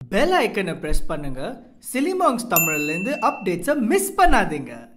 Bell ஐக்கனை press பண்ணுங்க. சிலிமாங்ஸ் தமிழ்ல இருந்து அப்டேட்ஸை மிஸ் பண்ணாதீங்க.